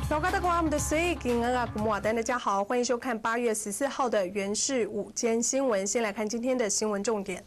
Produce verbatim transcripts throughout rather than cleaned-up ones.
老高的国我们的随给恩啊，古木瓦丹，大家好，欢迎收看八月十四号的原视午间新闻。先来看今天的新闻重点。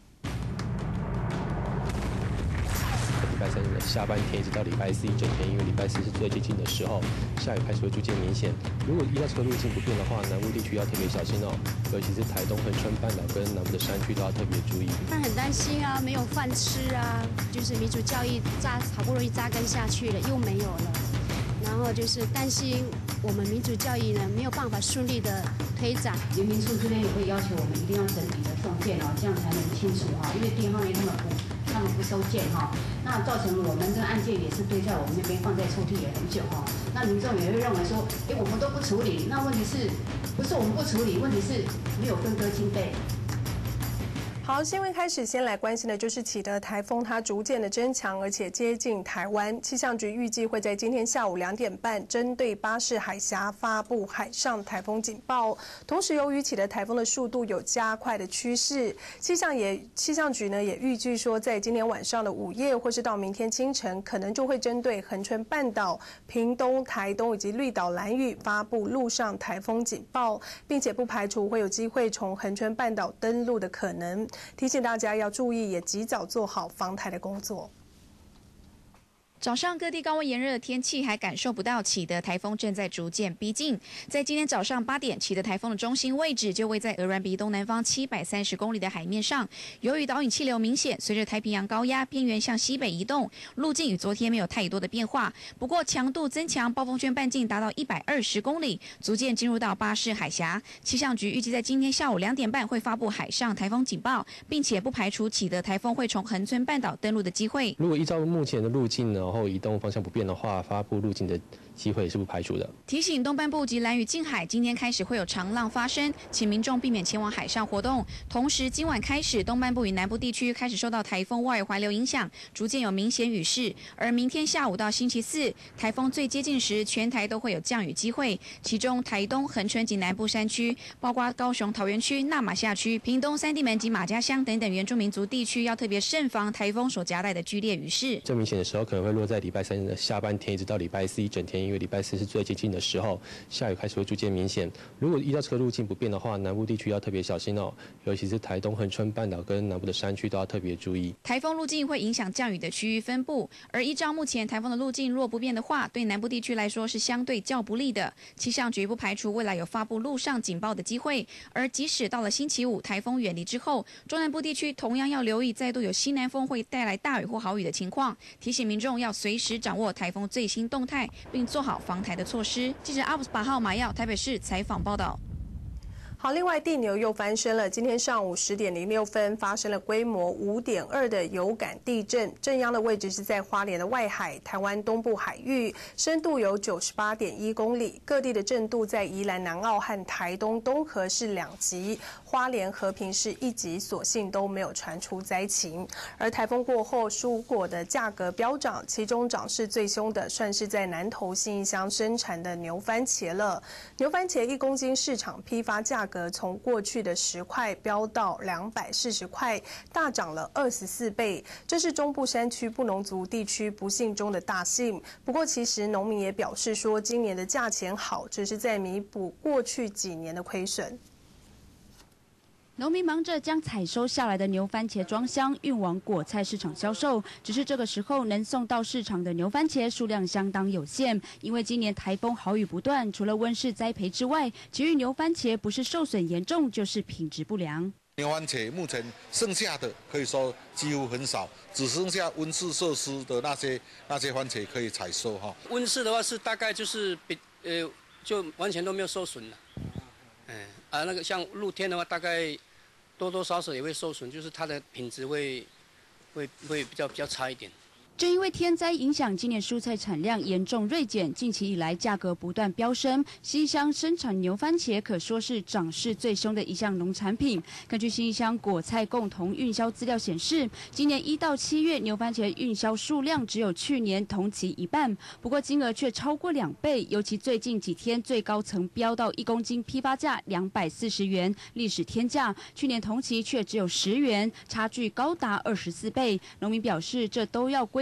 礼拜三的下半天一直到礼拜四一整天，因为礼拜四是最接近的时候，下雨开始会逐渐明显。如果依照这个路径不变的话，南部地区要特别小心哦，尤其是台东、恒春半岛跟南部的山区都要特别注意。 那很担心啊，没有饭吃啊，就是民主教育扎好不容易扎根下去了，又没有了。 然后就是担心我们民主教育呢没有办法顺利的推展。 原民处这边也会要求我们一定要整理的送件哦，这样才能清楚哈。因为电话呢他们不他们不收件哈，那造成我们这个案件也是堆在我们那边放在抽屉也很久哈。那民众也会认为说，哎我们都不处理，那问题是不是我们不处理？问题是没有分割经费。 好，新闻开始，先来关心的就是启德台风，它逐渐的增强，而且接近台湾。气象局预计会在今天下午两点半，针对巴士海峡发布海上台风警报。同时，由于启德台风的速度有加快的趋势，气象也气象局呢也预计说，在今天晚上的午夜或是到明天清晨，可能就会针对恒春半岛、屏东、台东以及绿岛、兰屿发布陆上台风警报，并且不排除会有机会从恒春半岛登陆的可能。 提醒大家要注意，也及早做好防台的工作。 早上各地高温炎热的天气，还感受不到启德台风正在逐渐逼近。在今天早上八点，启德台风的中心位置就位在鹅銮鼻东南方七百三十公里的海面上。由于导引气流明显，随着太平洋高压边缘向西北移动，路径与昨天没有太多的变化。不过强度增强，暴风圈半径达到一百二十公里，逐渐进入到巴士海峡。气象局预计在今天下午两点半会发布海上台风警报，并且不排除启德台风会从恒春半岛登陆的机会。 如果依照目前的路径呢？ 后移动方向不变的话，发布路径的机会是不排除的。 提醒东半部及兰屿近海，今天开始会有长浪发生，请民众避免前往海上活动。同时，今晚开始，东半部与南部地区开始受到台风外围环流影响，逐渐有明显雨势。而明天下午到星期四，台风最接近时，全台都会有降雨机会。其中，台东、恒春及南部山区，包括高雄桃园区、那玛夏区、屏东三地门及马家乡等等原住民族地区，要特别慎防台风所夹带的剧烈雨势。 最明显的时候可能会落在礼拜三的下半天，一直到礼拜四一整天，因为礼拜四是最接近的时候，下雨开始会逐渐明显。如果依照这个路径不变的话，南部地区要特别小心哦，尤其是台东、恒春半岛跟南部的山区都要特别注意。 台风路径会影响降雨的区域分布，而依照目前台风的路径若不变的话，对南部地区来说是相对较不利的。气象局不排除未来有发布陆上警报的机会，而即使到了星期五台风远离之后，中南部地区同样要留意再度有西南风会带来大雨或豪雨的情况，提醒民众要随时掌握台风最新动态，并做好防台的措施。记者阿布斯八号马耀台北市采访报道。 好，另外地牛又翻身了。今天上午十点零六分发生了规模五点二的有感地震，震央的位置是在花莲的外海，台湾东部海域，深度有九十八点一公里。各地的震度在宜兰南澳和台东东河是两级，花莲和平是一级，所幸都没有传出灾情。而台风过后，蔬果的价格飙涨，其中涨势最凶的算是在南投信义乡生产的牛番茄了。牛番茄一公斤市场批发价格 从过去的十块飙到两百四十块，大涨了二十四倍。这是中部山区布农族地区不幸中的大幸。不过，其实农民也表示说，今年的价钱好，只是在弥补过去几年的亏损。 农民忙着将采收下来的牛番茄装箱运往果菜市场销售，只是这个时候能送到市场的牛番茄数量相当有限，因为今年台风豪雨不断，除了温室栽培之外，其余牛番茄不是受损严重，就是品质不良。 牛番茄目前剩下的可以说几乎很少，只剩下温室设施的那些那些番茄可以采收哈。 温室的话是大概就是比呃就完全都没有受损了。 嗯啊，那个像露天的话，大概多多少少也会受损，就是它的品质会会会比较比较差一点。 正因为天灾影响，今年蔬菜产量严重锐减，近期以来价格不断飙升。新义乡生产牛番茄可说是涨势最凶的一项农产品。根据新义乡果菜共同运销资料显示，今年一到七月牛番茄运销数量只有去年同期一半，不过金额却超过两倍。尤其最近几天最高曾飙到一公斤批发价两百四十元，历史天价。去年同期却只有十元，差距高达二十四倍。农民表示，这都要归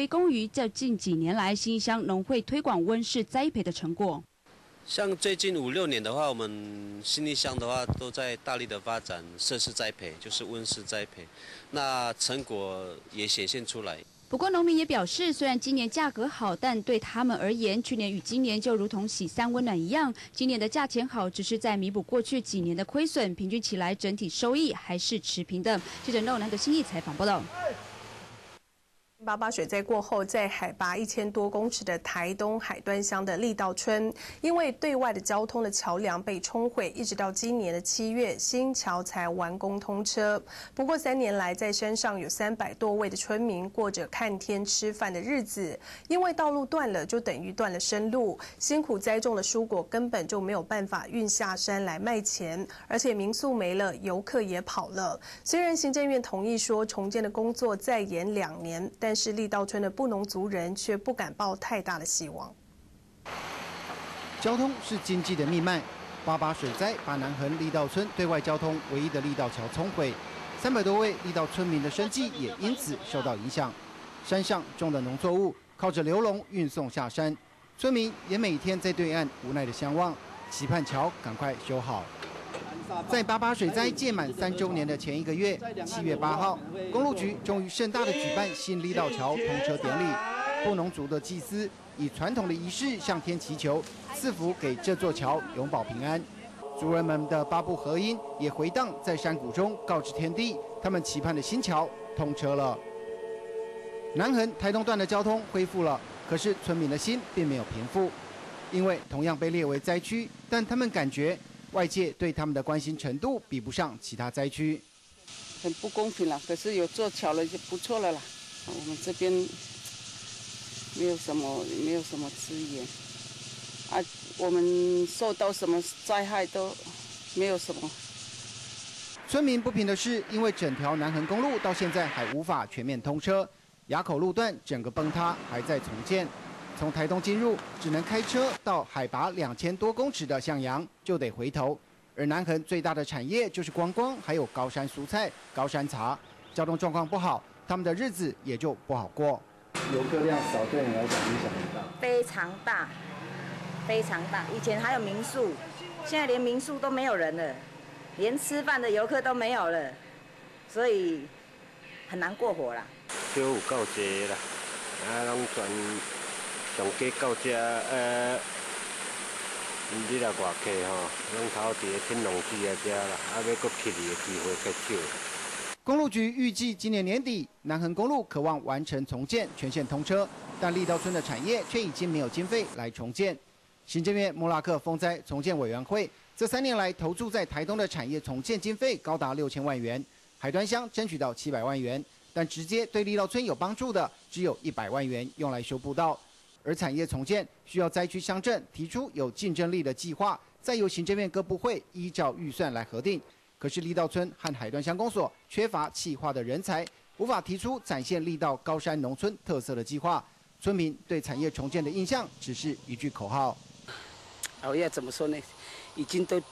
归功于这近几年来新义乡农会推广温室栽培的成果。 像最近五六年的话，我们新义乡的话都在大力的发展设施栽培，就是温室栽培，那成果也显现出来。 不过，农民也表示，虽然今年价格好，但对他们而言，去年与今年就如同洗三温暖一样，今年的价钱好，只是在弥补过去几年的亏损，平均起来整体收益还是持平的。记者陆南的新义采访报道。 八八水灾过后，在海拔一千多公尺的台东海端乡的力道村，因为对外的交通的桥梁被冲毁，一直到今年的七月，新桥才完工通车。不过三年来，在山上有三百多位的村民过着看天吃饭的日子，因为道路断了，就等于断了生路，辛苦栽种的蔬果根本就没有办法运下山来卖钱，而且民宿没了，游客也跑了。虽然行政院同意说重建的工作再延两年，但但是力道村的布农族人却不敢抱太大的希望。 交通是经济的命脉，八八水灾把南横力道村对外交通唯一的力道桥冲毁，三百多位力道村民的生计也因此受到影响。山上种的农作物靠着流笼运送下山，村民也每天在对岸无奈的相望，期盼桥赶快修好。在八八水灾届满三周年的前一个月，七月八号，公路局终于盛大的举办新力道桥通车典礼。布农族的祭司以传统的仪式向天祈求，赐福给这座桥永保平安。族人们的八部合音也回荡在山谷中，告知天地，他们期盼的新桥通车了。南横台东段的交通恢复了，可是村民的心并没有平复，因为同样被列为灾区，但他们感觉外界对他们的关心程度比不上其他灾区， 很不公平了。可是有做桥了就不错了啦。我们这边没有什么，没有什么资源啊，我们受到什么灾害都没有什么。 村民不平的是，因为整条南横公路到现在还无法全面通车，垭口路段整个崩塌，还在重建。从台东进入，只能开车到海拔两千多公尺的向阳，就得回头。而南横最大的产业就是观光，还有高山蔬菜、高山茶。交通状况不好，他们的日子也就不好过。 游客量少，对你来讲影响很大。 非常大，非常大。以前还有民宿，现在连民宿都没有人了，连吃饭的游客都没有了，所以很难过活啦。 少有够济啦，啊，拢全。上加到这，呃，你来外客吼，拢头伫咧天龙寺啊遮啦，啊要搁去的机会较少。 公路局预计今年年底南横公路渴望完成重建，全线通车，但力道村的产业却已经没有经费来重建。行政院莫拉克风灾重建委员会这三年来投注在台东的产业重建经费高达六千万元，海端乡争取到七百万元，但直接对力道村有帮助的只有一百万元，用来修步道。而产业重建需要灾区乡镇提出有竞争力的计划，再由行政院各部会依照预算来核定。可是力道村和海端乡公所缺乏企划的人才，无法提出展现力道高山农村特色的计划。村民对产业重建的印象只是一句口号。 我要怎么说呢？已经都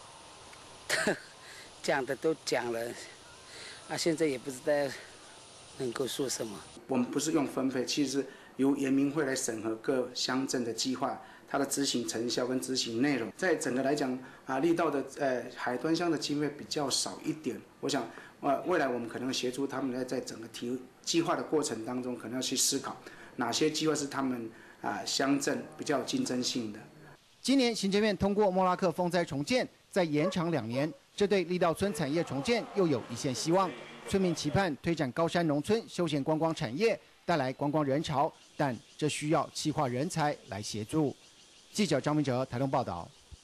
讲的都讲了，啊，现在也不知道能够说什么。 我们不是用分配，其实由原民会来审核各乡镇的计划，它的执行成效跟执行内容。在整个来讲啊，力道的呃海端乡的经费比较少一点。我想呃未来我们可能协助他们在在整个提计划的过程当中，可能要去思考哪些计划是他们啊乡镇比较有竞争性的。 今年行政院通过莫拉克风灾重建，再延长两年，这对力道村产业重建又有一线希望。村民期盼推展高山农村休闲观光产业，带来观光人潮，但这需要企划人才来协助。记者张明哲台东报道。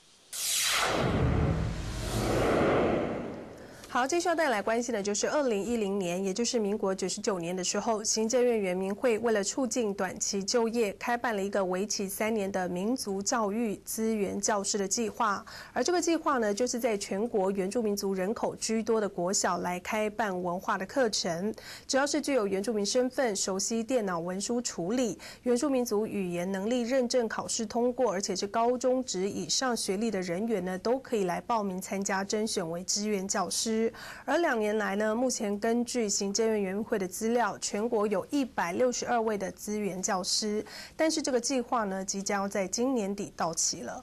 好，接下来带来关心的就是二零一零年，也就是民国九十九年的时候，行政院原民会为了促进短期就业，开办了一个为期三年的民族教育资源教师的计划。而这个计划呢，就是在全国原住民族人口居多的国小来开办文化的课程，只要是具有原住民身份、熟悉电脑文书处理、原住民族语言能力认证考试通过，而且是高中职以上学历的人员呢，都可以来报名参加甄选为支援教师。 师。而两年来呢，目前根据行政院原民会的资料，全国有一百六十二位的资源教师，但是这个计划呢，即将要在今年底到期了。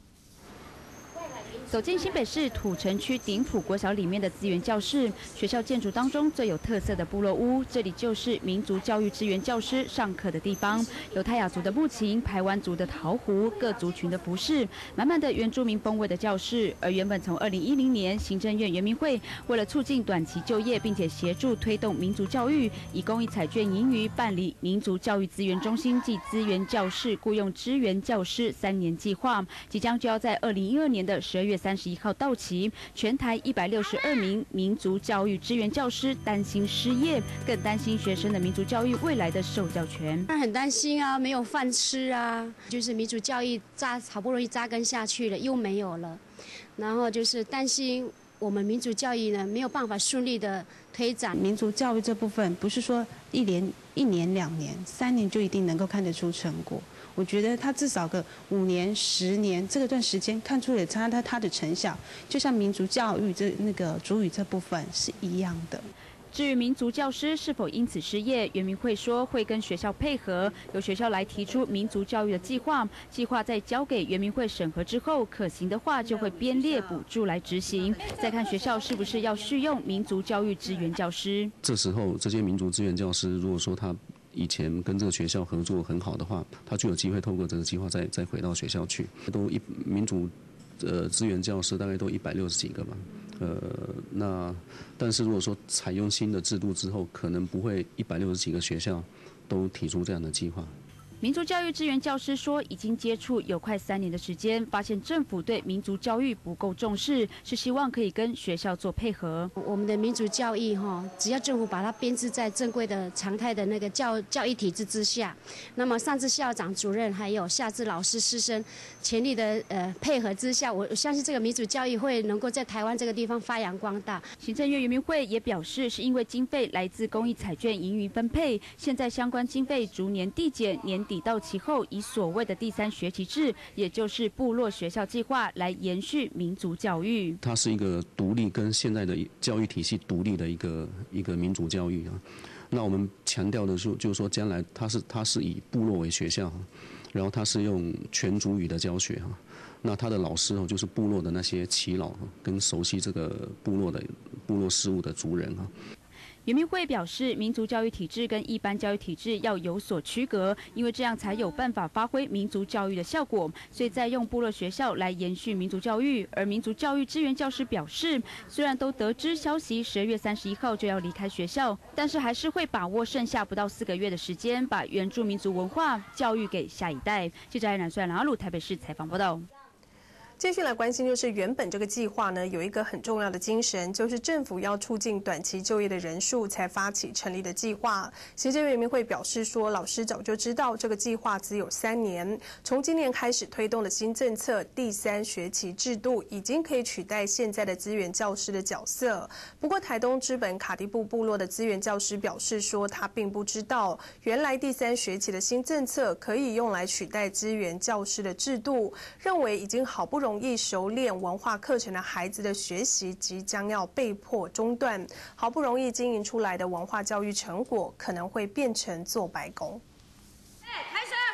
走进新北市土城区鼎埔国小里面的资源教室，学校建筑当中最有特色的部落屋，这里就是民族教育资源教师上课的地方。有泰雅族的木琴、排湾族的陶壶，各族群的服饰，满满的原住民风味的教室。而原本从二零一零年行政院原民会为了促进短期就业，并且协助推动民族教育，以公益彩券盈余办理民族教育资源中心暨资源教室雇用支援教师三年计划，即将就要在二零一二年的十二月 三十一号到期，全台一百六十二名民族教育支援教师担心失业，更担心学生的民族教育未来的受教权。 那很担心啊，没有饭吃啊，就是民族教育扎好不容易扎根下去了，又没有了，然后就是担心我们民族教育呢没有办法顺利的推展。 民族教育这部分不是说一年、一年、两年、三年就一定能够看得出成果。 我觉得他至少个五年、十年这个段时间看出了他他他的成效，就像民族教育这那个族语这部分是一样的。 至于民族教师是否因此失业，原民会说会跟学校配合，由学校来提出民族教育的计划，计划在交给原民会审核之后，可行的话就会编列补助来执行，再看学校是不是要续用民族教育支援教师。 这时候这些民族支援教师，如果说他 以前跟这个学校合作很好的话，他就有机会透过这个计划再再回到学校去。都一民主呃资源教师大概都一百六十几个吧，呃，那但是如果说采用新的制度之后，可能不会一百六十几个学校都提出这样的计划。 民族教育支援教师说，已经接触有快三年的时间，发现政府对民族教育不够重视，是希望可以跟学校做配合。 我们的民族教育哈，只要政府把它编制在正规的常态的那个教教育体制之下，那么上至校长、主任，还有下至老师、师生，全力的呃配合之下，我相信这个民族教育会能够在台湾这个地方发扬光大。 行政院原民会也表示，是因为经费来自公益彩券盈余分配，现在相关经费逐年递减，年底 到期后，以所谓的第三学期制，也就是部落学校计划来延续民族教育。 它是一个独立跟现在的教育体系独立的一个一个民族教育啊。那我们强调的是，就是说将来它是它是以部落为学校，然后它是用全族语的教学哈。那他的老师哦，就是部落的那些耆老跟熟悉这个部落的部落事务的族人哈。 原民会表示，民族教育体制跟一般教育体制要有所区隔，因为这样才有办法发挥民族教育的效果。所以在用部落学校来延续民族教育。而民族教育支援教师表示，虽然都得知消息十二月三十一号就要离开学校，但是还是会把握剩下不到四个月的时间，把原住民族文化教育给下一代。记者南帅南阿鲁台北市采访报道。 继续来关心，就是原本这个计划呢，有一个很重要的精神，就是政府要促进短期就业的人数，才发起成立的计划。行政院原民会表示说，老师早就知道这个计划只有三年，从今年开始推动的新政策第三学期制度，已经可以取代现在的资源教师的角色。不过，台东知本卡蒂布部落的资源教师表示说，他并不知道原来第三学期的新政策可以用来取代资源教师的制度，认为已经好不容易 容易熟练文化课程的孩子的学习即将要被迫中断，好不容易经营出来的文化教育成果可能会变成做白工。 开始。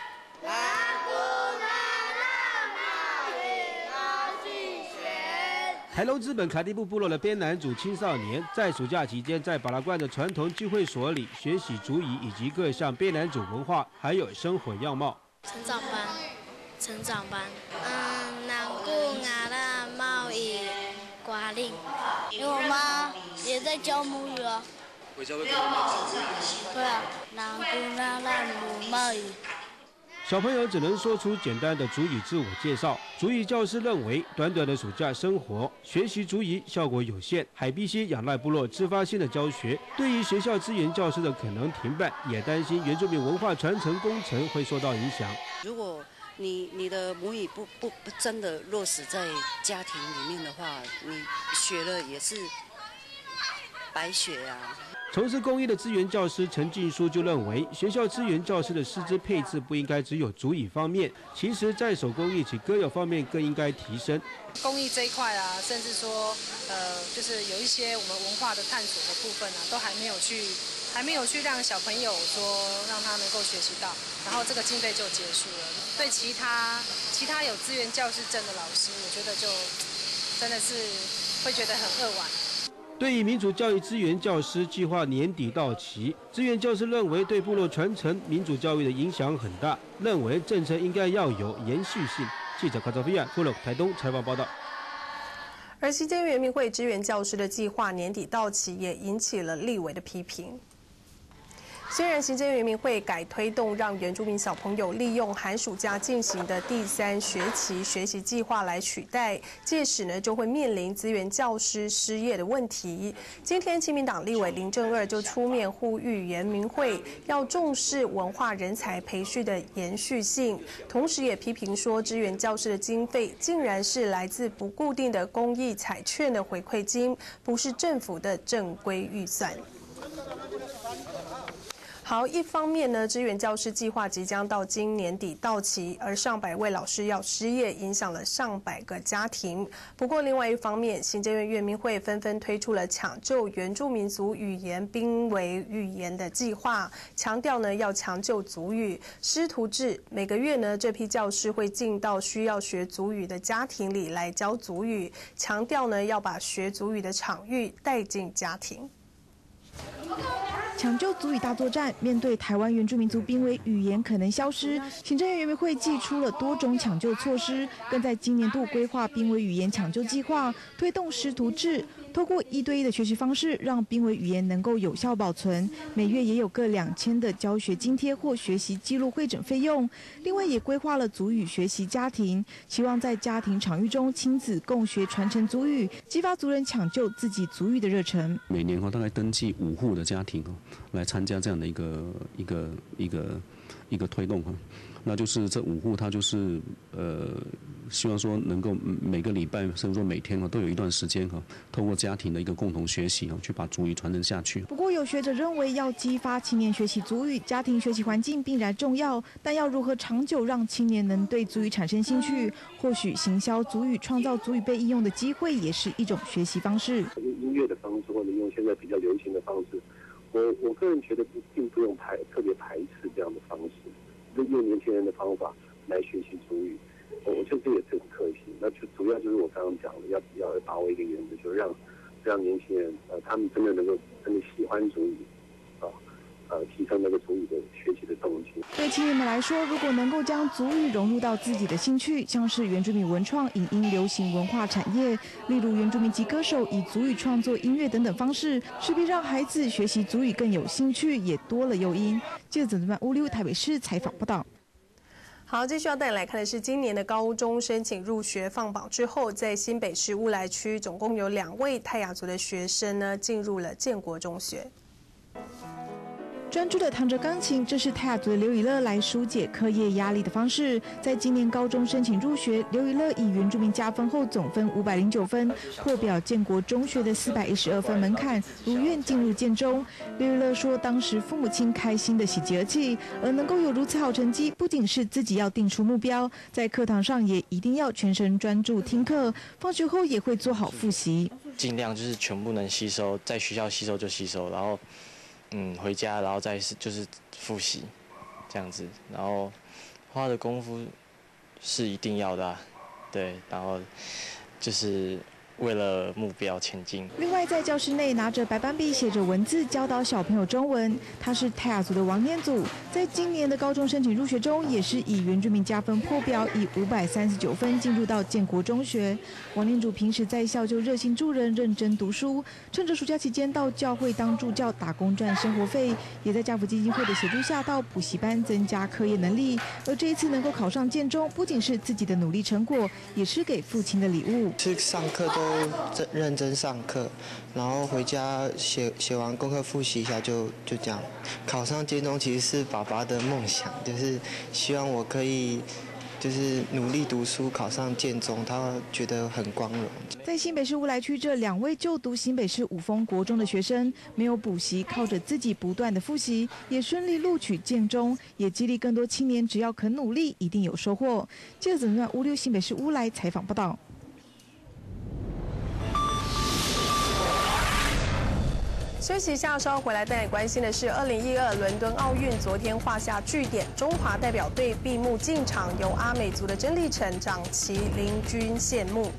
台东知本卡蒂布部落的边男主青少年，在暑假期间在巴拉冠的传统聚会所里学习族语以及各项边男主文化，还有生活样貌。 成长班，成长班。 嗯，南固雅拉贸易瓜令，因为我妈也在教母语啊。 回家会跟我妈讲母语。 对啊，南固雅拉母贸易。 小朋友只能说出简单的族语自我介绍。族语教师认为，短短的暑假生活学习族语效果有限，还必须仰赖部落自发性的教学。对于学校资源教师的可能停办，也担心原住民文化传承工程会受到影响。 如果 你你的母语不不不真的落实在家庭里面的话，你学了也是白学啊。 从事公益的资源教师陈静书就认为，学校资源教师的师资配置不应该只有族语方面，其实在手工艺及歌谣方面更应该提升。 公益这一块啊，甚至说，呃，就是有一些我们文化的探索的部分啊，都还没有去，还没有去让小朋友说让他能够学习到，然后这个经费就结束了。对其他其他有资源教师证的老师，我觉得就真的是会觉得很扼腕。 对于民主教育资源教师计划年底到期，资源教师认为对部落传承民主教育的影响很大，认为政策应该要有延续性。记者卡扎菲亚富勒台东采访报道。 而行政院原民会支援教师的计划年底到期，也引起了立委的批评。虽然行政院原民会改推动让原住民小朋友利用寒暑假进行的第三学期学习计划来取代，届时呢就会面临资源教师失业的问题。今天亲民党立委林正二就出面呼吁原民会要重视文化人才培训的延续性，同时也批评说支援教师的经费竟然是来自不固定的公益彩券的回馈金，不是政府的正规预算。好，一方面呢，支援教师计划即将到今年底到期，而上百位老师要失业，影响了上百个家庭。不过，另外一方面，行政院原民会纷纷推出了抢救原住民族语言濒危语言的计划，强调呢要抢救族语。师徒制，每个月呢，这批教师会进到需要学族语的家庭里来教族语，强调呢要把学族语的场域带进家庭。 抢救族语大作战，面对台湾原住民族濒危语言可能消失，行政院原民会祭出了多种抢救措施，更在今年度规划濒危语言抢救计划，推动师徒制，透过一对一的学习方式，让濒危语言能够有效保存。每月也有各两千的教学津贴或学习记录汇整费用。另外也规划了族语学习家庭，期望在家庭场域中亲子共学传承族语，激发族人抢救自己族语的热忱。 每年大概登记五户的家庭来参加这样的一个一个一个一个推动哈，那就是这五户他就是呃希望说能够每个礼拜甚至说每天都有一段时间哈，透过家庭的一个共同学习去把族语传承下去。 不过有学者认为，要激发青年学习族语，家庭学习环境必然重要，但要如何长久让青年能对族语产生兴趣，或许行销族语、创造族语被应用的机会，也是一种学习方式。 用音乐的方式，或者用现在比较流行的方式。我我个人觉得不并不用排特别排斥这样的方式，用年轻人的方法来学习族语，我我觉得这也是很可惜。那就主要就是我刚刚讲的，要要把握一个原则，就让让年轻人呃他们真的能够真的喜欢族语，啊呃提升那个族语的学习的动机。 对青年们来说，如果能够将族语融入到自己的兴趣，像是原住民文创、影音、流行文化产业，例如原住民籍歌手以族语创作音乐等等方式，势必让孩子学习族语更有兴趣，也多了诱因。记者怎么办？乌六台北市采访报道。 好，继续要带你来看的是今年的高中申请入学放榜之后，在新北市乌来区，总共有两位泰雅族的学生呢进入了建国中学。 专注的弹着钢琴，这是泰雅族的刘以乐来疏解课业压力的方式。在今年高中申请入学，刘以乐以原住民加分后总分五百零九分，破表建国中学的四百一十二分门槛，如愿进入建中。刘以乐说，当时父母亲开心的喜极而泣，而能够有如此好成绩，不仅是自己要定出目标，在课堂上也一定要全神专注听课，放学后也会做好复习， 尽量就是全部能吸收，在学校吸收就吸收，然后。嗯，回家然后再是就是复习，这样子，然后花的功夫是一定要的、啊，对，然后就是为了目标前进。 另外，在教室内拿着白板笔写着文字，教导小朋友中文。他是泰雅族的王念祖，在今年的高中申请入学中，也是以原住民加分破表，以五百三十九分进入到建国中学。王念祖平时在校就热心助人，认真读书，趁着暑假期间到教会当助教打工赚生活费，也在家福基金会的协助下到补习班增加课业能力。而这一次能够考上建中，不仅是自己的努力成果，也是给父亲的礼物。 是上课都认真上课，然后回家写写完功课复习一下就就这样。考上建中其实是爸爸的梦想，就是希望我可以就是努力读书考上建中，他觉得很光荣。 在新北市乌来区，这两位就读新北市五峰国中的学生，没有补习，靠着自己不断的复习，也顺利录取建中，也激励更多青年，只要肯努力，一定有收获。记者曾段乌六新北市乌来采访报道。 休息一下，稍后回来带你关心的是，二零一二伦敦奥运昨天画下句点，中华代表队闭幕进场，由阿美族的曾丽成掌旗领军谢幕。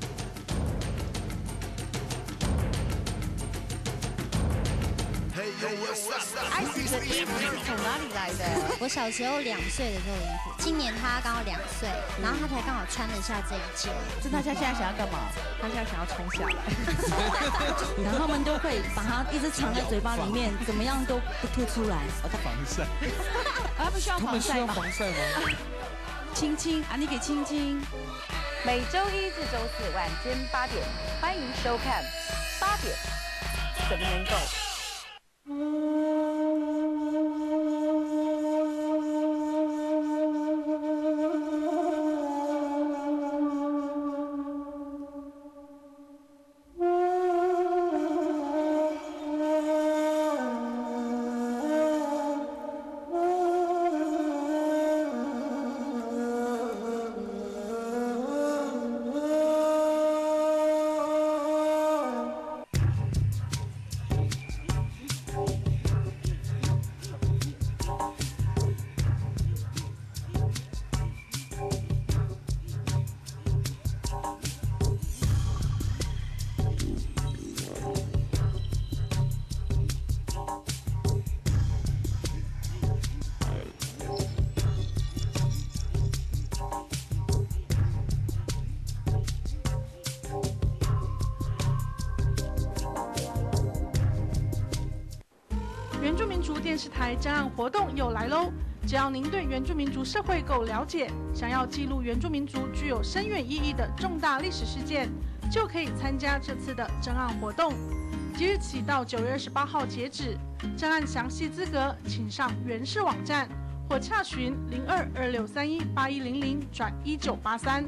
艾斯的衣服是从哪里来的？ 我小时候两岁的这个衣服，今年他刚好两岁，然后他才刚好穿得下这一件。 是他现在想要干嘛？他现在想要穿下来，然后他们都会把它一直藏在嘴巴里面，怎么样都不吐出来。 啊，他防晒。 啊，不需要防晒吗？ 防晒吗？ 亲亲啊，你给亲亲。 每周一至周四晚间八点，欢迎收看八点怎么能够。 原住民族电视台真案活动又来喽！只要您对原住民族社会够了解，想要记录原住民族具有深远意义的重大历史事件，就可以参加这次的真案活动。即日起到九月二十八号截止，真案详细资格请上原市网站或洽询零二二六三一八一零零转一九八三。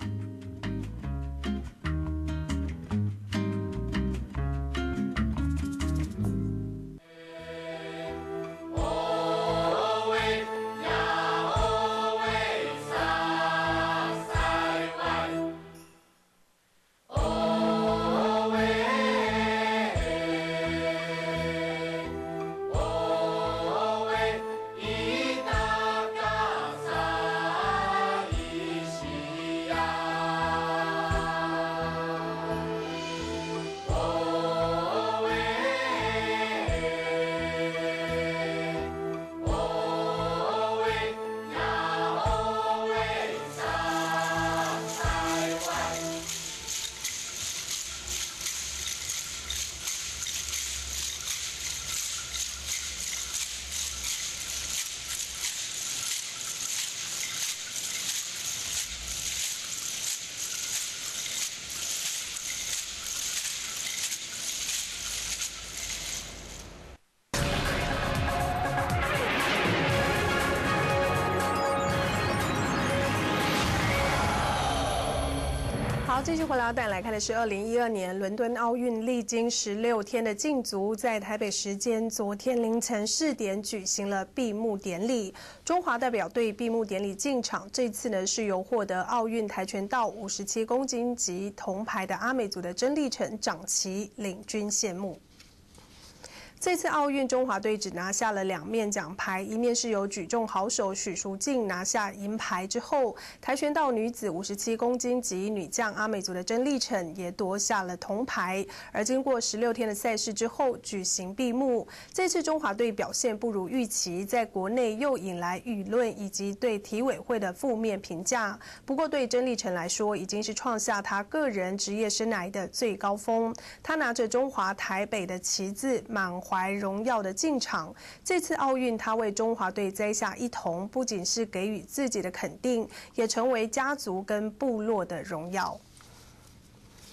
好，继续回来带来看的是二零一二年伦敦奥运历经十六天的禁足，在台北时间昨天凌晨四点举行了闭幕典礼。中华代表队闭幕典礼进场，这次呢是由获得奥运跆拳道五十七公斤级铜牌的阿美族的曾丽成掌旗领军谢幕。这次奥运，中华队只拿下了两面奖牌，一面是由举重好手许淑净拿下银牌之后，跆拳道女子五十七公斤级女将阿美族的曾丽成也夺下了铜牌。而经过十六天的赛事之后，举行闭幕。这次中华队表现不如预期，在国内又引来舆论以及对体委会的负面评价。不过对曾丽成来说，已经是创下她个人职业生涯的最高峰。她拿着中华台北的旗帜，满怀荣耀的进场。这次奥运，他为中华队摘下一铜，不仅是给予自己的肯定，也成为家族跟部落的荣耀。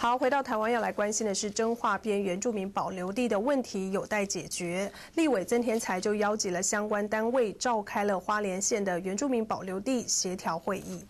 好，回到台湾要来关心的是彰化边原住民保留地的问题有待解决。立委曾天才就邀集了相关单位，召开了花莲县的原住民保留地协调会议。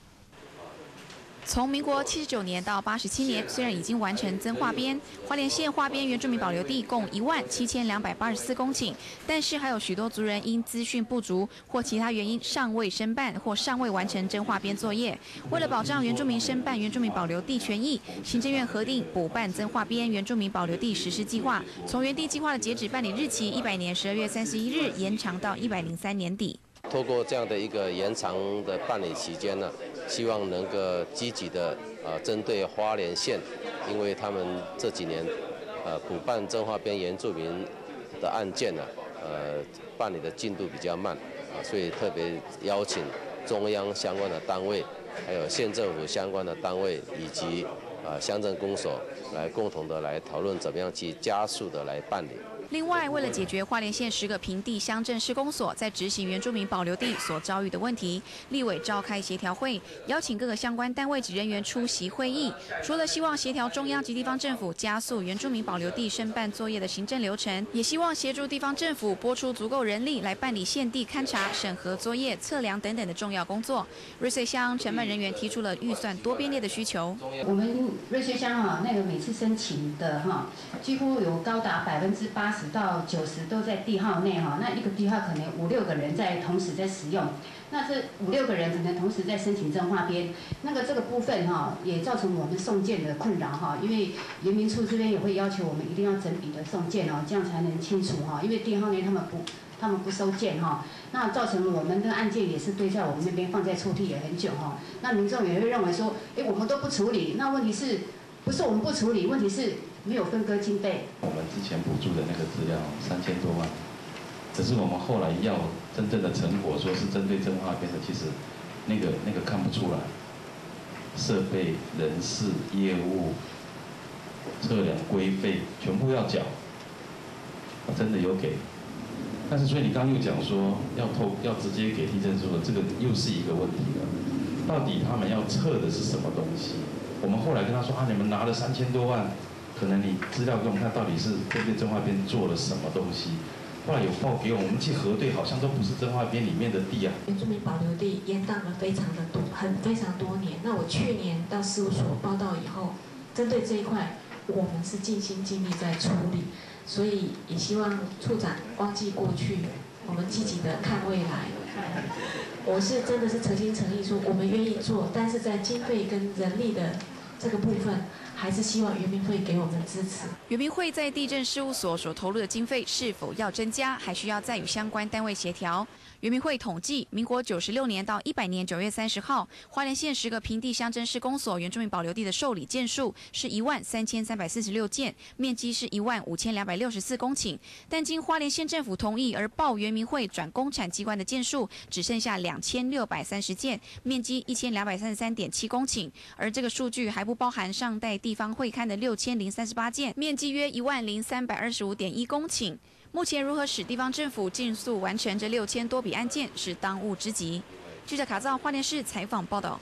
从民国七十九年到八十七年，虽然已经完成增划编，花莲县划编原住民保留地共一万七千两百八十四公顷，但是还有许多族人因资讯不足或其他原因尚未申办或尚未完成增划编作业。为了保障原住民申办原住民保留地权益，行政院核定补办增划编原住民保留地实施计划，从原地计划的截止办理日期一百年十二月三十一日延长到一百零三年底。 透过这样的一个延长的办理期间呢，希望能够积极的呃针对花莲县，因为他们这几年呃补办彰化边原住民的案件呢，呃办理的进度比较慢啊，所以特别邀请中央相关的单位，还有县政府相关的单位以及呃乡镇公所来共同的来讨论怎么样去加速的来办理。 另外，为了解决花莲县十个平地乡镇市公所在执行原住民保留地所遭遇的问题，立委召开协调会，邀请各个相关单位及人员出席会议。除了希望协调中央及地方政府加速原住民保留地申办作业的行政流程，也希望协助地方政府拨出足够人力来办理县地勘查、审核作业、测量等等的重要工作。瑞穗乡承办人员提出了预算多编列的需求。 我们瑞穗乡哈，那个每次申请的哈，几乎有高达百分之八十。 到九十都在地号内哈，那一个地号可能五六个人在同时在使用，那这五六个人可能同时在申请彰划编，那个这个部分哈也造成我们送件的困扰哈，因为原民处这边也会要求我们一定要整笔的送件哦，这样才能清楚哈，因为地号内他们不他们不收件哈，那造成我们的案件也是堆在我们那边放在抽屉也很久哈，那民众也会认为说，哎我们都不处理，那问题是不是我们不处理，问题是。 没有分割经费。 我们之前补助的那个资料三千多万，只是我们后来要真正的成果，说是针对彰化边的，其实那个那个看不出来。设备、人事、业务、测量规费全部要缴，真的有给。但是所以你刚刚又讲说要透要直接给地震所，这个又是一个问题了。到底他们要测的是什么东西？我们后来跟他说啊，你们拿了三千多万。 可能你资料给我们看，到底是针对彰化边做了什么东西？后来有报给我们，我们去核对，好像都不是彰化边里面的地啊。 原住民保留地延宕了非常的多，很非常多年。那我去年到事务所报道以后，针对这一块，我们是尽心尽力在处理，所以也希望处长忘记过去，我们积极的看未来。我是真的是诚心诚意说，我们愿意做，但是在经费跟人力的这个部分。 还是希望原民会给我们支持。 原民会在地政事务所所投入的经费是否要增加，还需要再与相关单位协调。原民会统计，民国九十六年到一百年九月三十号，花莲县十个平地乡镇市公所原住民保留地的受理件数是一万三千三百四十六件，面积是一万五千两百六十四公顷。但经花莲县政府同意而报原民会转公产机关的件数只剩下两千六百三十件，面积一千两百三十三点七公顷。而这个数据还不包含上代地方会勘的六千零三十八件，面积约一万零三百二十五点一公顷。 目前如何使地方政府尽速完成这六千多笔案件是当务之急。记者卡造花莲市采访报道。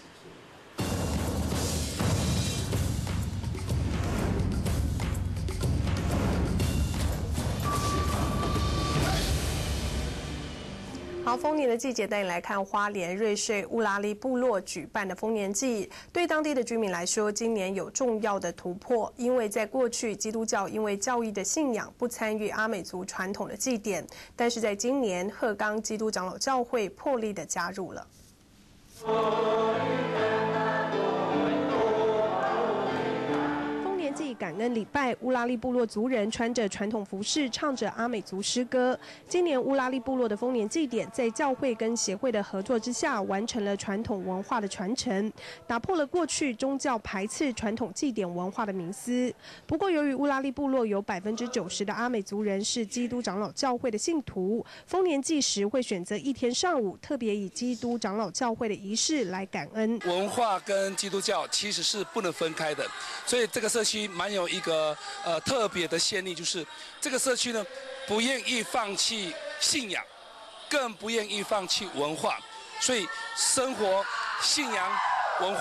好，丰年的季节带你来看花莲瑞穗乌拉利部落举办的丰年祭。对当地的居民来说，今年有重要的突破，因为在过去基督教因为教义的信仰不参与阿美族传统的祭典，但是在今年鹤冈基督长老教会破例的加入了。感恩礼拜，乌拉利部落族人穿着传统服饰，唱着阿美族诗歌。今年乌拉利部落的丰年祭典，在教会跟协会的合作之下，完成了传统文化的传承，打破了过去宗教排斥传统祭典文化的迷思。不过，由于乌拉利部落有百分之九十的阿美族人是基督长老教会的信徒，丰年祭时会选择一天上午，特别以基督长老教会的仪式来感恩。 文化跟基督教其实是不能分开的，所以这个社区蛮有一个呃特别的先例，就是这个社区呢不愿意放弃信仰，更不愿意放弃文化，所以生活、信仰、文化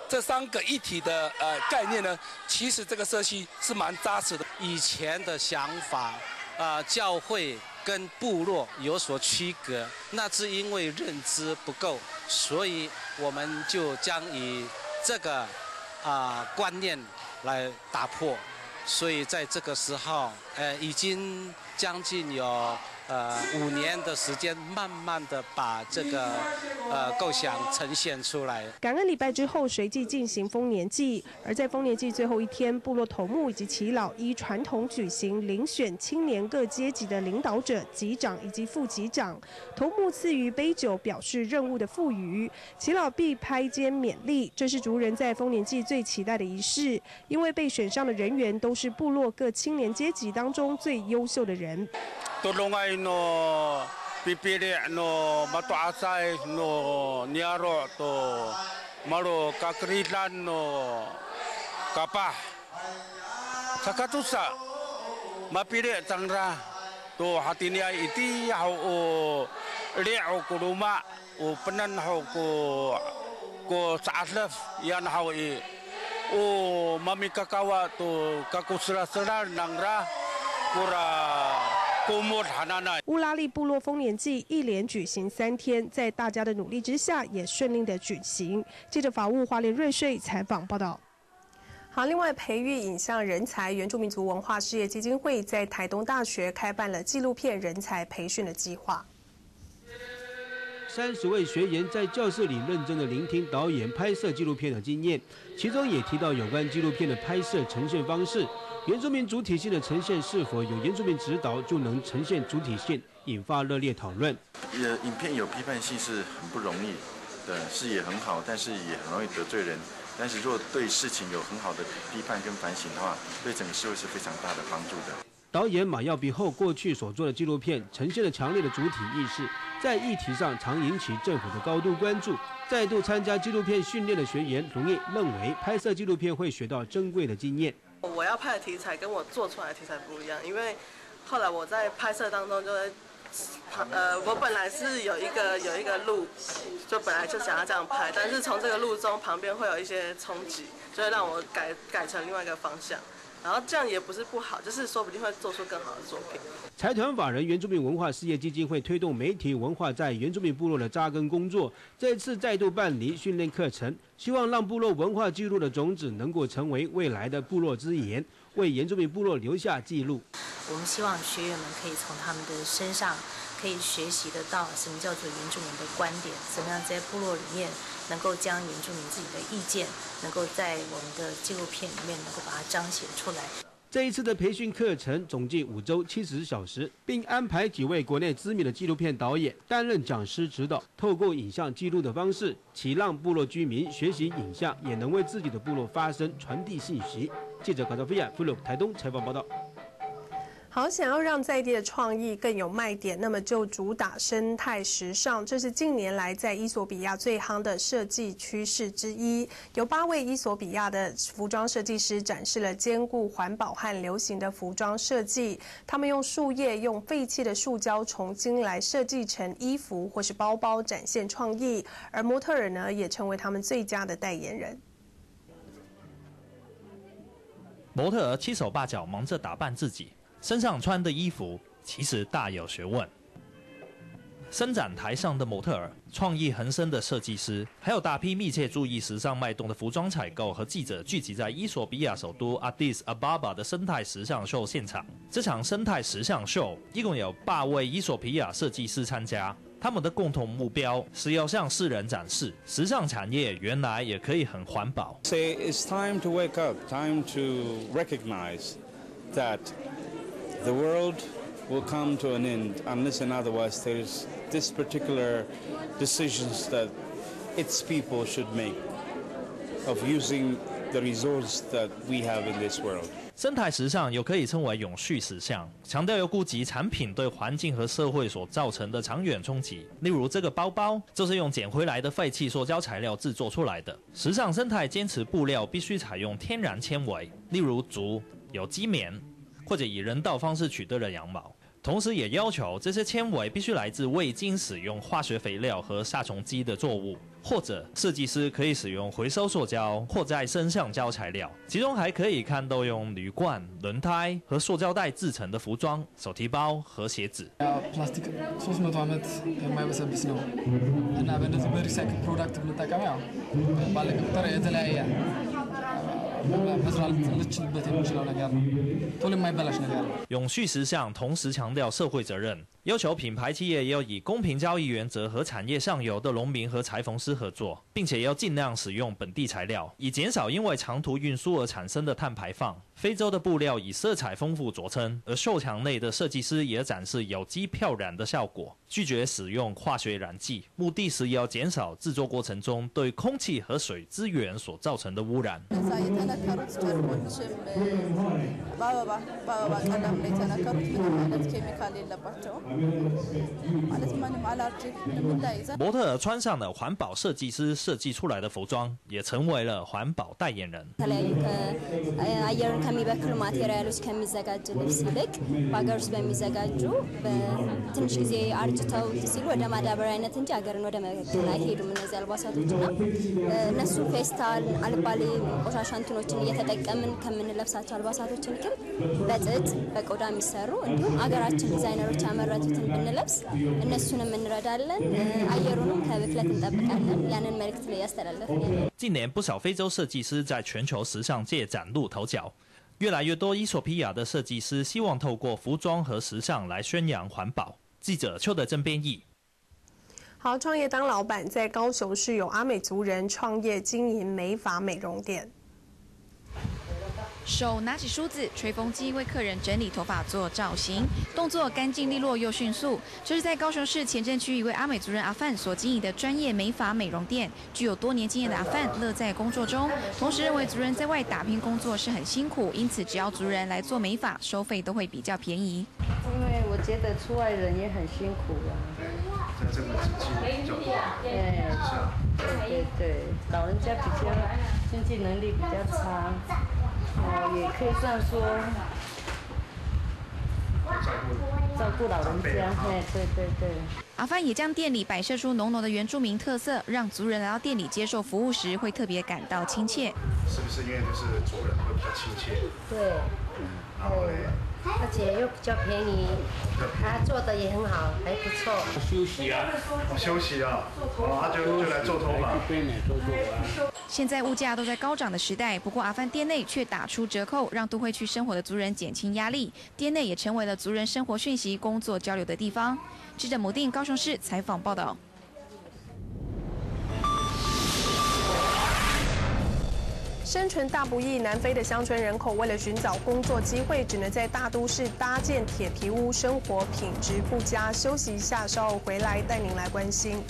这三个一体的呃概念呢，其实这个社区是蛮扎实的。 以前的想法，啊、呃，教会跟部落有所区隔，那是因为认知不够，所以我们就将以这个啊、呃、观念来打破。所以在这个时候，呃，已经将近有。呃，五年的时间，慢慢的把这个呃构想呈现出来。 感恩礼拜之后，随即进行丰年祭，而在丰年祭最后一天，部落头目以及耆老依传统举行遴选青年各阶级的领导者、级长以及副级长。头目赐予杯酒，表示任务的赋予。耆老必拍肩勉励，这是族人在丰年祭最期待的仪式，因为被选上的人员都是部落各青年阶级当中最优秀的人。 Tulungay no pipili no matuasay no niaro to maro kakrilan no kapah sakatusa mapili tangra to hatinia iti hau o li'u kuluma o penan hau ko ko saaslaf yan hau i o mamikakawa to kakusra-sra nangra pura乌拉利部落丰年祭一连举行三天，在大家的努力之下，也顺利的举行。记者法务花莲瑞穗采访报道。好，另外培育影像人才，原住民族文化事业基金会在台东大学开办了纪录片人才培训的计划。 三十位学员在教室里认真的聆听导演拍摄纪录片的经验，其中也提到有关纪录片的拍摄呈现方式。原住民主体性的呈现是否有原住民指导就能呈现主体性，引发热烈讨论。 呃，影片有批判性是很不容易的，视野很好，但是也很容易得罪人。但是如果对事情有很好的批判跟反省的话，对整个社会是非常大的帮助的。 导演马耀比后过去所做的纪录片呈现了强烈的主体意识，在议题上常引起政府的高度关注。再度参加纪录片训练的学员容易认为拍摄纪录片会学到珍贵的经验。 我要拍的题材跟我做出来的题材不一样，因为后来我在拍摄当中就会，呃，我本来是有一个有一个路，就本来就想要这样拍，但是从这个路中旁边会有一些冲击，就会让我改改成另外一个方向。然后这样也不是不好，就是说不定会做出更好的作品。 财团法人原住民文化事业基金会推动媒体文化在原住民部落的扎根工作，这次再度办理训练课程，希望让部落文化记录的种子能够成为未来的部落之言，为原住民部落留下记录。 我们希望学员们可以从他们的身上可以学习得到什么叫做原住民的观点，怎么样在部落里面能够将原住民自己的意见，能够在我们的纪录片里面能够把它彰显出来。 这一次的培训课程总计五周七十小时，并安排几位国内知名的纪录片导演担任讲师指导，透过影像记录的方式，启让部落居民学习影像，也能为自己的部落发声，传递信息。记者卡达菲亚菲鲁台东采访报道。 好，想要让在地的创意更有卖点，那么就主打生态时尚，这是近年来在伊索比亚最夯的设计趋势之一。有八位伊索比亚的服装设计师展示了兼顾环保和流行的服装设计。他们用树叶、用废弃的塑胶重新来设计成衣服或是包包，展现创意。而模特儿呢，也成为他们最佳的代言人。 模特儿七手八脚忙着打扮自己。身上穿的衣服其实大有学问。伸展台上的模特儿、创意横生的设计师，还有大批密切注意时尚脉动的服装采购和记者，聚集在伊索比亚首都 Addis Ababa 的生态时尚秀现场。这场生态时尚秀一共有八位伊索比亚设计师参加，他们的共同目标是要向世人展示，时尚产业原来也可以很环保。 Say it's time to wake up, time to recognize that the world will come to an end unless and otherwise there's this particular decisions that its people should make of using the resource that we have in this world. 生态时尚又可以称为永续时尚，强调要顾及产品对环境和社会所造成的长远冲击。例如，这个包包就是用捡回来的废弃塑胶材料制作出来的。时尚生态坚持布料必须采用天然纤维，例如竹、有机棉，或者以人道方式取得的羊毛。 同时也要求这些纤维必须来自未经使用化学肥料和杀虫剂的作物，或者设计师可以使用回收塑胶或再生橡胶材料，其中还可以看到用铝罐、轮胎和塑胶袋制成的服装、手提包和鞋子。 ፕላስቲክ ሶስት መቶ ዓመት የማይበሰብስ ነው እና በእነዚህ በሪሳይክል ፕሮዳክት ብንጠቀም ያው ባለ ቁጥር የተለያየ መስራት ልንችልበት የምንችለው ነገር ነው ቶሎ የማይበላሽ ነገር ነው。 永续时尚同时强调社会责任，要求品牌企业要以公平交易原则和产业上游的农民和裁缝师合作，并且要尽量使用本地材料，以减少因为长途运输而产生的碳排放。非洲的布料以色彩丰富着称，而秀场内的设计师也展示有机漂染的效果，拒绝使用化学染剂，目的是要减少制作过程中对空气和水资源所造成的污染。 የተነከሩት ጨርቆችም በአበባ በአበባ ቀለም ላይ የተነከሩት ምንም አይነት ኬሚካል የለባቸውም ማለት ምንም አለርጂክ ምንም እንዳይዘ 模特儿穿上了环保设计师设计出来的服装，也成为了环保代言人。 የተለያዩ አየርን ከሚበክሉ ማቴሪያሎች ከሚዘጋጅ ልብስ ይልቅ በሀገር ውስጥ በሚዘጋጁ በትንሽ ጊዜ አርጅተው ሲሉ ወደ ማዳበሪያነት እንጂ ሀገርን ወደ መበከል አይሄዱም እነዚህ አልባሳቶች እና እነሱ ፌስታል አልባሌ ቆሻሻ እንትኖችን እየተጠቀምን ከምንለብሳቸው አልባሳቶችን ግን በጥጥ በቆዳ የሚሰሩ እንዲሁም አገራችን ዲዛይነሮች ያመረቱትን ብንለብስ እነሱንም እንረዳለን፣ አየሩንም ከብክለት እንጠብቃለን። ያንን መልእክት ላይ ያስተላለፍን። 近年不少非洲设计师在全球时尚界崭露头角，越来越多伊索比亚的设计师希望透过服装和时尚来宣扬环保。记者邱德珍编译。 好，创业当老板，在高雄市有阿美族人创业经营美发美容店。 手拿起梳子、吹风机为客人整理头发做造型，动作干净利落又迅速。这是在高雄市前镇区一位阿美族人阿范所经营的专业美发美容店。具有多年经验的阿范乐在工作中，同时认为族人在外打拼工作是很辛苦，因此只要族人来做美发，收费都会比较便宜。 因为我觉得出外人也很辛苦啊。 在这个经济比较不好， 对对对，老人家比较经济能力比较差。哦，也可以这样说，照顾老人家，哎，对对对。 阿范也将店里摆设出浓浓的原住民特色，让族人来到店里接受服务时会特别感到亲切。 是不是因为就是族人会比较亲切？ 对， 然后呢？ 而且又比较便宜，他做的也很好，还不错。 休息啊，我休息啊，哦，他就就来做头发。 现在物价都在高涨的时代，不过阿范店内却打出折扣，让都会区生活的族人减轻压力。店内也成为了族人生活讯息、工作交流的地方。记者母定高雄市采访报道。 生存大不易，南非的乡村人口为了寻找工作机会，只能在大都市搭建铁皮屋，生活品质不佳。休息一下，稍后回来带您来关心。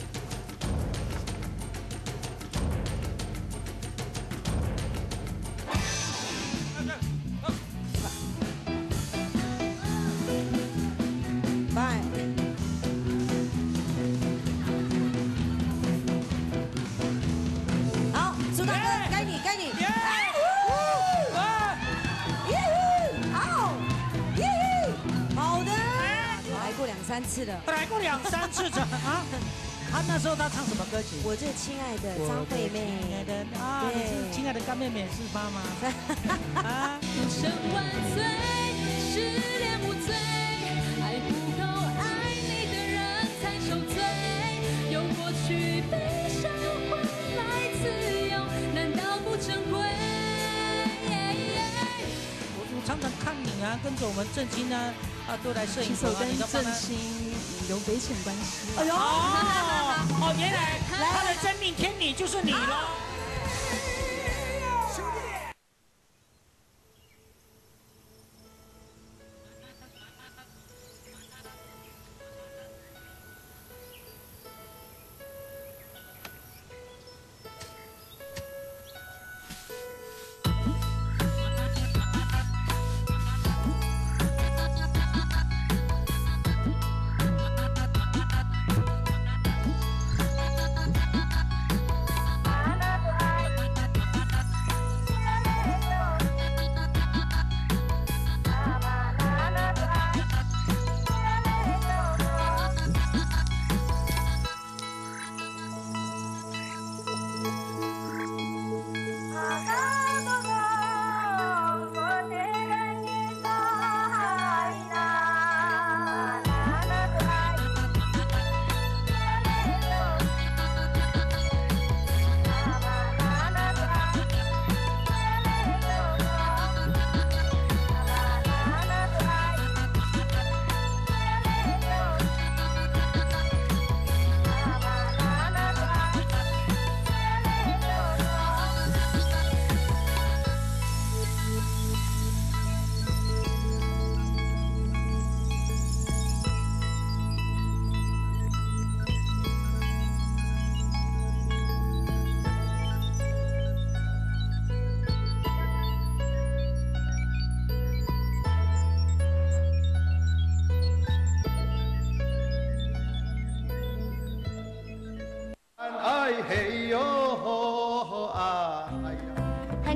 好，苏大哥，该你，该你。好的，来过两三次了， 来过两三次的啊。他那时候他唱什么歌曲？ 我这亲爱的张惠妹， 亲爱的啊，你是亲爱的干妹妹是妈妈。啊， 人生万岁，失恋无罪，爱不够爱你的人才受罪，用过去悲伤换来自由，难道不珍贵？ 我常常看你啊，跟着我们正兴啊，啊都来摄影棚啊，你都帮他。 有匪浅关系。 哎呦，哦，原来他的真命天女就是你了。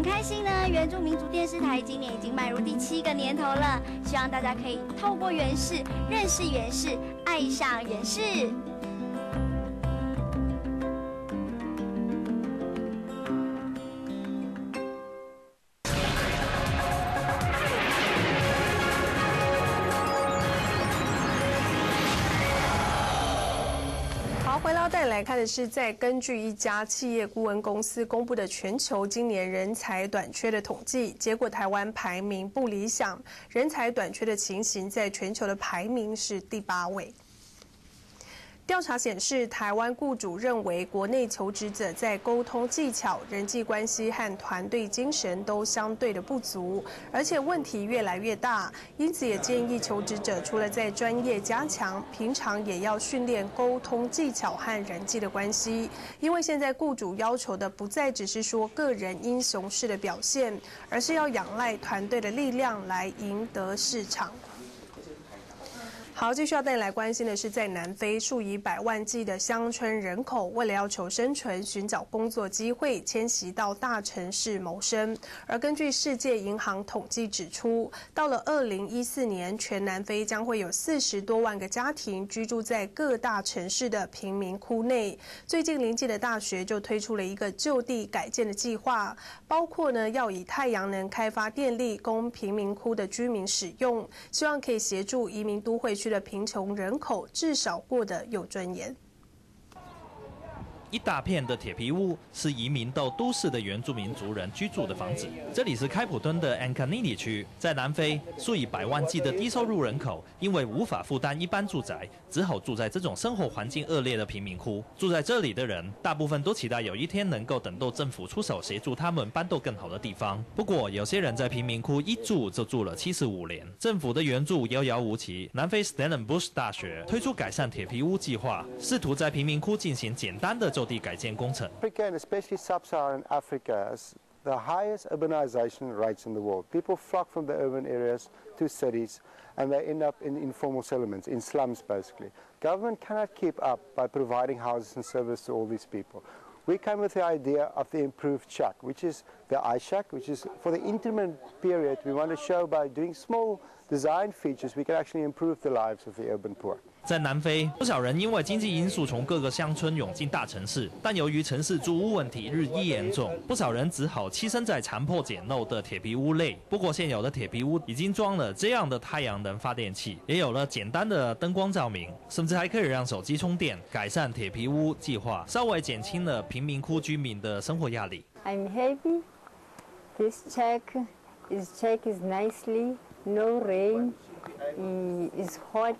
开心呢，原住民族电视台今年已经迈入第七个年头了，希望大家可以透过原视认识原视，爱上原视。 回到带来看的是，在根据一家企业顾问公司公布的全球今年人才短缺的统计，结果台湾排名不理想，人才短缺的情形在全球的排名是第八位。调查显示，台湾雇主认为国内求职者在沟通技巧、人际关系和团队精神都相对的不足，而且问题越来越大。因此，也建议求职者除了在专业加强，平常也要训练沟通技巧和人际的关系。因为现在雇主要求的不再只是说个人英雄式的表现，而是要仰赖团队的力量来赢得市场。好，继续要带你来关心的是，在南非数以百万计的乡村人口，为了要求生存、寻找工作机会，迁徙到大城市谋生。而根据世界银行统计指出，到了二零一四年，全南非将会有四十多万个家庭居住在各大城市的贫民窟内。最近临近的大学就推出了一个就地改建的计划，包括呢要以太阳能开发电力供贫民窟的居民使用，希望可以协助移民都会区的贫穷人口至少过得有尊严。 一大片的铁皮屋是移民到都市的原住民族人居住的房子。这里是开普敦的安卡尼里区，在南非，数以百万计的低收入人口因为无法负担一般住宅，只好住在这种生活环境恶劣的贫民窟。住在这里的人，大部分都期待有一天能够等到政府出手协助他们搬到更好的地方。不过，有些人在贫民窟一住就住了七十五年，政府的援助遥遥无期。南非 Stellenbosch 大学推出改善铁皮屋计划，试图在贫民窟进行简单的就地改建工程。 Africa and especially sub-Saharan Africa has the highest urbanization rates in the world. People flock from the urban areas to cities and they end up in informal settlements, in slums basically. Government cannot keep up by providing houses and service to all these people. We came with the idea of the improved shack, which is the iShack, which is for the interim period we want to show by doing small design features we can actually improve the lives of the urban poor. 在南非，不少人因为经济因素从各个乡村涌进大城市，但由于城市租屋问题日益严重，不少人只好栖身在残破简陋的铁皮屋内。不过，现有的铁皮屋已经装了这样的太阳能发电器，也有了简单的灯光照明，甚至还可以让手机充电。改善铁皮屋计划稍微减轻了贫民窟居民的生活压力。 I'm happy. This check is check is nicely. No rain. Is hot.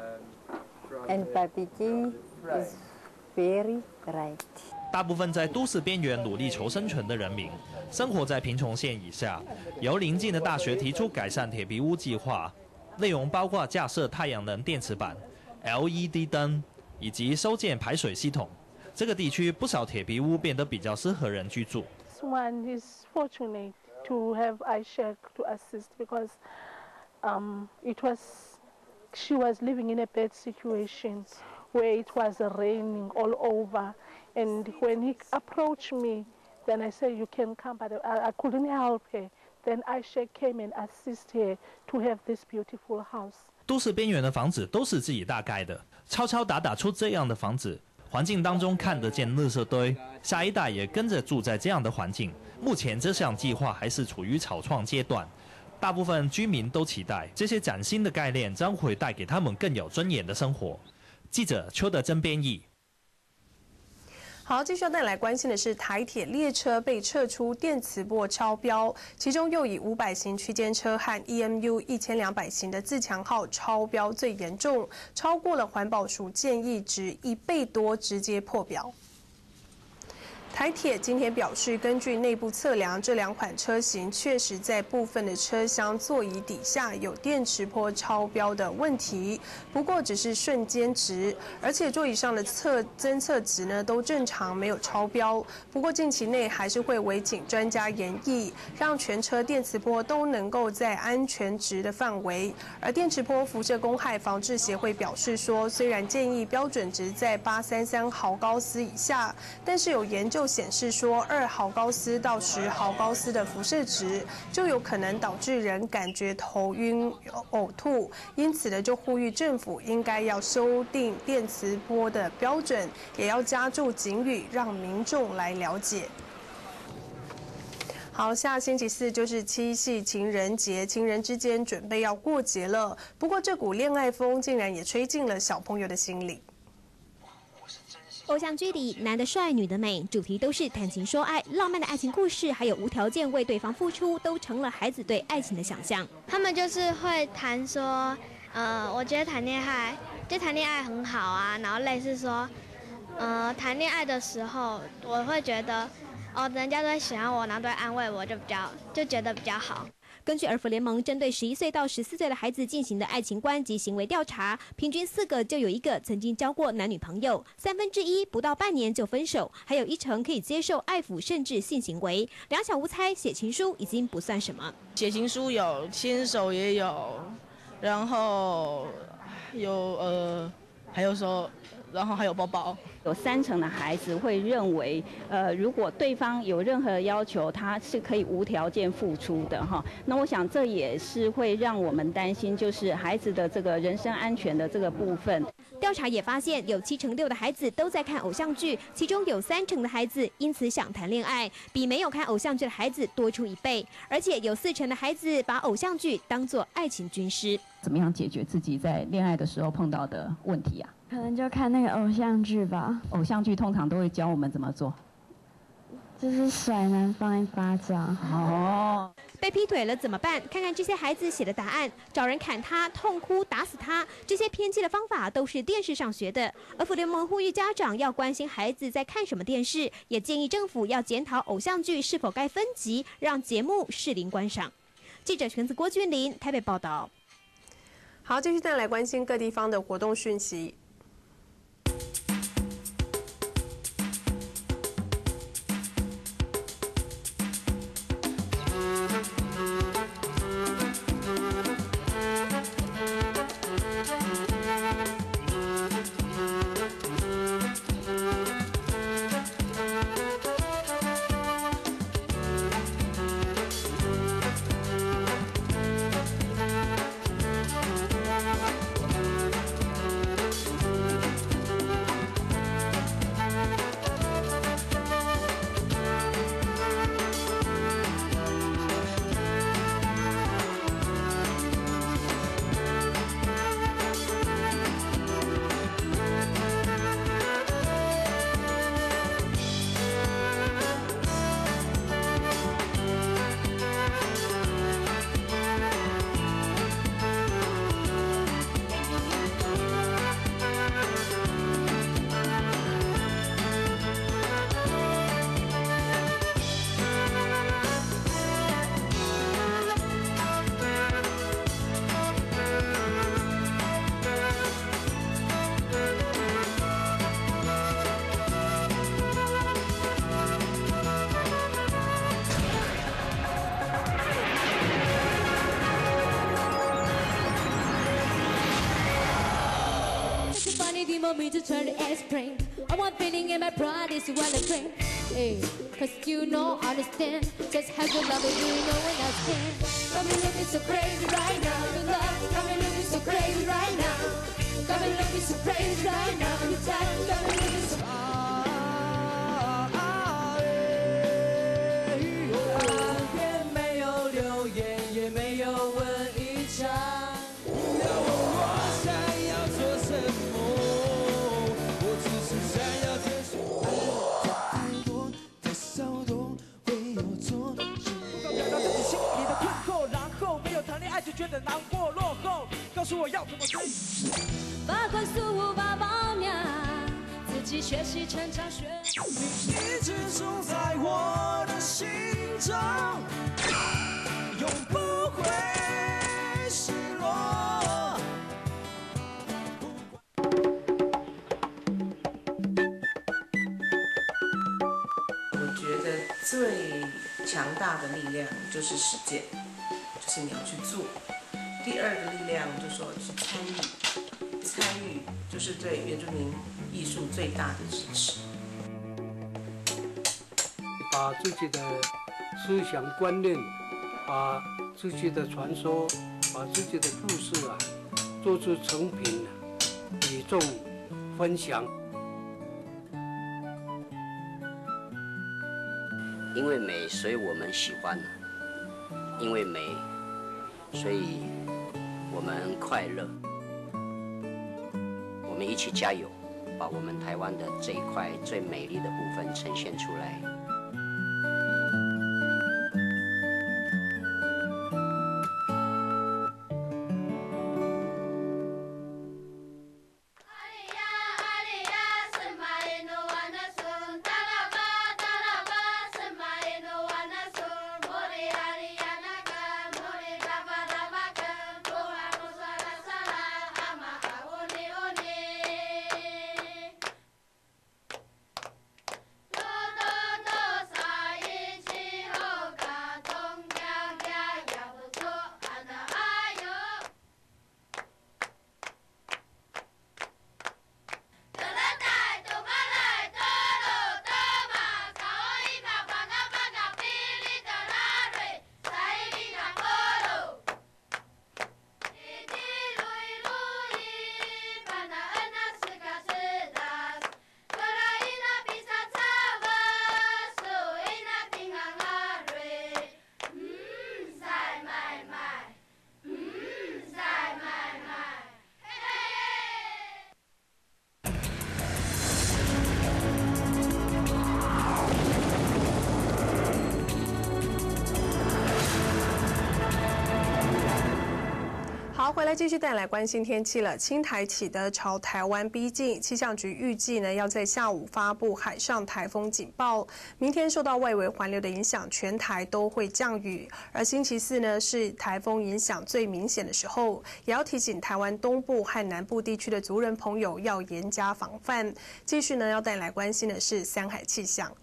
And Papiti is very right. 大部分在都市边缘努力求生存的人民，生活在贫穷线以下。由邻近的大学提出改善铁皮屋计划，内容包括架设太阳能电池板、L E D 灯以及修建排水系统。这个地区不少铁皮屋变得比较适合人居住。 One is fortunate to have iShack to assist because um, it was. She was living in a bad situation where it was raining all over. And when he approached me, then I said, you can come, but I, I couldn't help her. Then Aisha came and assisted her to have this beautiful house. 都市边缘的房子都是自己大盖的，敲敲打打出这样的房子，环境当中看得见垃圾堆，下一代也跟着住在这样的环境。目前这项计划还是处于草创阶段。 大部分居民都期待这些崭新的概念将会带给他们更有尊严的生活。记者邱德珍编译。 好，继续要带来关心的是，台铁列车被测出电磁波超标，其中又以五百型区间车和 E M U 一千两百型的自强号超标最严重，超过了环保署建议值一倍多，直接破表。 台铁今天表示，根据内部测量，这两款车型确实在部分的车厢座椅底下有电磁波超标的问题，不过只是瞬间值，而且座椅上的测侦测值呢都正常，没有超标。不过近期内还是会委请专家研议，让全车电磁波都能够在安全值的范围。而电磁波辐射公害防治协会表示说，虽然建议标准值在八三三毫高斯以下，但是有研究究显示说，二毫高斯到十毫高斯的辐射值就有可能导致人感觉头晕、呕吐，因此呢，就呼吁政府应该要修订电磁波的标准，也要加注警语，让民众来了解。好，下星期四就是七夕情人节，情人之间准备要过节了。不过这股恋爱风竟然也吹进了小朋友的心里。 偶像剧里男的帅，女的美，主题都是谈情说爱，浪漫的爱情故事，还有无条件为对方付出，都成了孩子对爱情的想象。 他们就是会谈说，呃，我觉得谈恋爱，就谈恋爱很好啊，然后类似说，呃，谈恋爱的时候，我会觉得。哦，人家都会喜欢我，然后都会安慰我，就比较就觉得比较好。 根据儿福联盟针对十一岁到十四岁的孩子进行的爱情观及行为调查，平均四个就有一个曾经交过男女朋友，三分之一不到半年就分手，还有一成可以接受爱抚甚至性行为。两小无猜，写情书已经不算什么。 写情书有，牵手也有，然后有呃，还有说。然后还有包包， 有三成的孩子会认为，呃，如果对方有任何要求，他是可以无条件付出的哈。那我想这也是会让我们担心，就是孩子的这个人身安全的这个部分。 调查也发现，有七成六的孩子都在看偶像剧，其中有三成的孩子因此想谈恋爱，比没有看偶像剧的孩子多出一倍。而且有四成的孩子把偶像剧当作爱情军师。 怎么样解决自己在恋爱的时候碰到的问题啊？ 可能就看那个偶像剧吧。 偶像剧通常都会教我们怎么做， 就是甩男方一巴掌。 哦， 被劈腿了怎么办？看看这些孩子写的答案：找人砍他、痛哭、打死他，这些偏激的方法都是电视上学的。而福联盟呼吁家长要关心孩子在看什么电视，也建议政府要检讨偶像剧是否该分级，让节目适龄观赏。记者全子郭君琳台北报道。 好，继续再来关心各地方的活动讯息。 want me to try to explain. I want feeling in my pride is what I bring. Hey, cause you know, understand just how good love is, you know when I stand. Got me looking so crazy right now. Your love got me looking so crazy right now. Got me looking so crazy right now. Your time got me looking so. 就觉得难过落后，告诉我要怎么追。 把宽恕无法报명，自己学习成长学。 你一直住在我的心中，永不会失落。 我觉得最强大的力量就是实践。 是你要去做。第二个力量就说是参与，参与就是对原住民艺术最大的支持。 把自己的思想观念，把自己的传说，把自己的故事啊，做出成品，与众分享。 因为美，所以我们喜欢；因为美，所以我们快乐。我们一起加油，把我们台湾的这一块最美丽的部分呈现出来。 好，回来继续带来关心天气了。轻台启德朝台湾逼近，气象局预计呢要在下午发布海上台风警报。明天受到外围环流的影响，全台都会降雨。而星期四呢是台风影响最明显的时候，也要提醒台湾东部和南部地区的族人朋友要严加防范。继续呢要带来关心的是三海气象。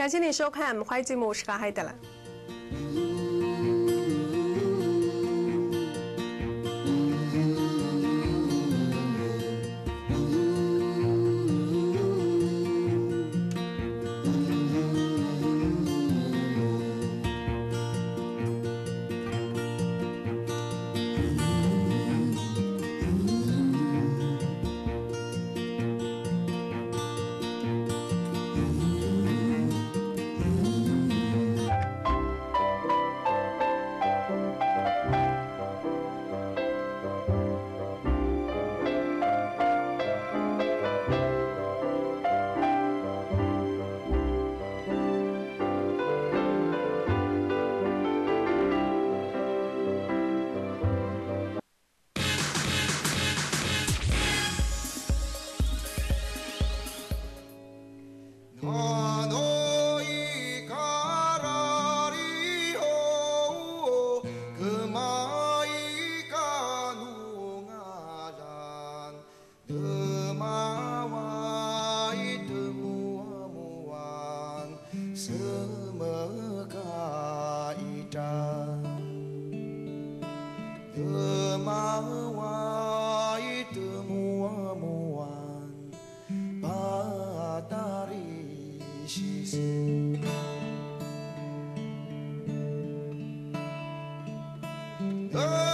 感谢你收看，欢迎节目是卡海的了。 Oh